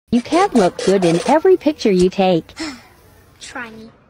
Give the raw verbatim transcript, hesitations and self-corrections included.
You can't look good in every picture you take. Try me.